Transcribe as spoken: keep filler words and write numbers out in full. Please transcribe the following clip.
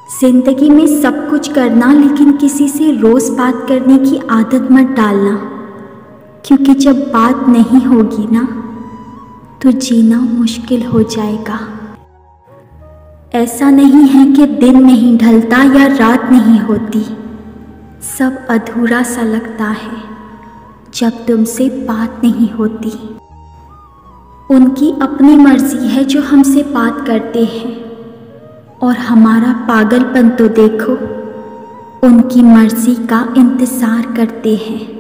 जिंदगी में सब कुछ करना, लेकिन किसी से रोज़ बात करने की आदत मत डालना, क्योंकि जब बात नहीं होगी ना तो जीना मुश्किल हो जाएगा। ऐसा नहीं है कि दिन नहीं ढलता या रात नहीं होती, सब अधूरा सा लगता है जब तुमसे बात नहीं होती। उनकी अपनी मर्जी है जो हमसे बात करते हैं, और हमारा पागलपन तो देखो, उनकी मर्जी का इंतज़ार करते हैं।